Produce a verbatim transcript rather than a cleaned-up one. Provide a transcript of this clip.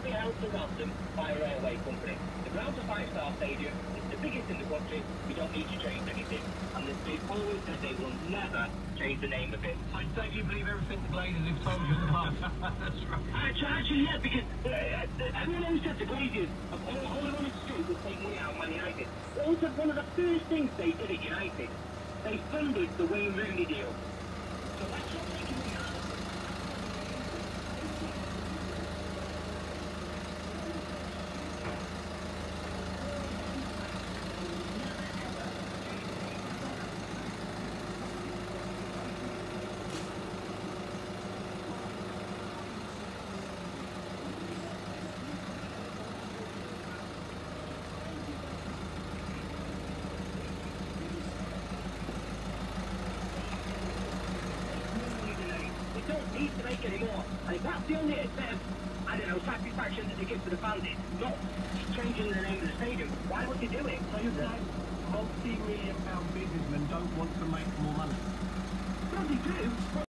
privately held to ransom by a railway company. The ground's a five-star stadium. It's the biggest in the country. We don't need to change anything. And the state always said they will never change the name of it. I don't you believe everything the Glazers have told you in the past? That's right. Actually, actually, yeah, because uh, everyone always said the Glazers, all, all they wanted to do was take money out of Man United. Also, one of the first things they did at United, they funded the Wayne Rooney deal. So that's what they can do now. Don't need to make any more. And if that's the only bit of, I don't know, satisfaction that they give to the fans, is not changing the name of the stadium, why would they do it? So you're saying multi-million pound businessmen don't want to make more money? Well, they do.